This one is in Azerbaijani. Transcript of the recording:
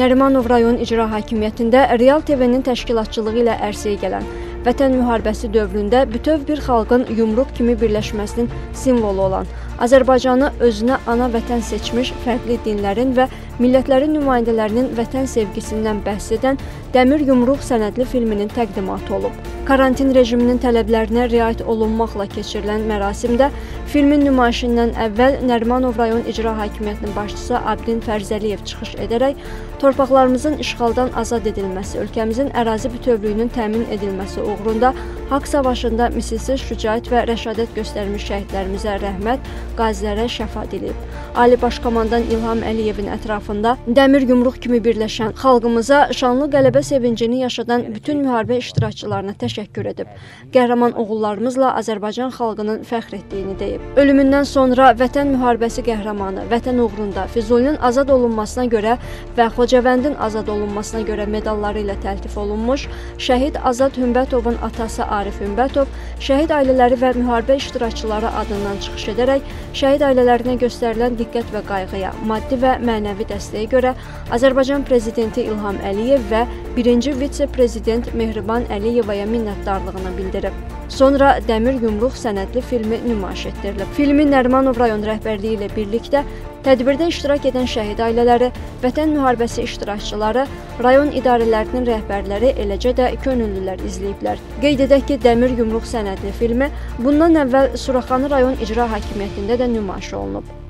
Nərimanov rayon icra hakimiyyətində Real TV-nin təşkilatçılığı ilə ərsəyə gələn Vətən müharibəsi dövründə bütöv bir xalqın yumruq kimi birləşməsinin simvolu olan, Azərbaycanı özünə ana vətən seçmiş fərqli dinlərin və millətlərin nümayəndələrinin vətən sevgisindən bəhs edən Dəmir Yumruq sənədli filminin təqdimatı olub. Karantin rejiminin tələblərinə riayət olunmaqla keçirilən mərasimdə filmin nümayişindən əvvəl Nərimanov rayon icra hakimiyyətinin başçısı Abdin Fərzəliyev çıxış edərək torpaqlarımızın işğaldan azad edilməsi, ölkəmizin ərazi bütövlüyünün təmin edilməsi uğrunda haqq savaşında misilsiz şücaət və rəşadət göstərmiş şəhidlərimizə rəhmət, qazilərə şəfa diləyib. Ali Baş Komandan İlham Əliyevin ətrafında Dəmir Yumruq kimi birləşən xalqımıza şanlı qələbə sevincini yaşadan bütün müharibə iştirakçılarına təşəkkür edib. Qəhrəman oğullarımızla Azərbaycan xalqının fəxr etdiyini deyib. Ölümündən sonra Vətən müharibəsi qəhrəmanı, Vətən uğrunda Füzulinin azad olunmasına görə və Xocavəndin azad olunmasına görə medalları ilə təltif olunmuş şəhid Azad Hümbətovun atası Arif Hümbətov, şəhid ailələri və müharibə iştirakçıları adından çıxış edərək şəhid ailələrinə göstərilən diqqət və qayğıya, maddi və mənəvi dəstəyə görə Azərbaycan Prezidenti İlham Əliyev və birinci vitse-prezident Mehriban Əliyevaya minnətdarlığını bildirib. Sonra Dəmir Yumruq sənədli filmi nümayiş etdirilib. Filmin Nərimanov rayon rəhbərliyi ilə birlikdə tədbirdə iştirak edən şəhid ailələri, Vətən müharibəsi iştirakçıları, rayon idarələrinin rəhbərləri, eləcə də könüllülər izləyiblər. Qeyd edək ki, Dəmir Yumruq sənədli filmi bundan əvvəl Suraxanı rayon icra hakimiyyətində də nümayiş olunub.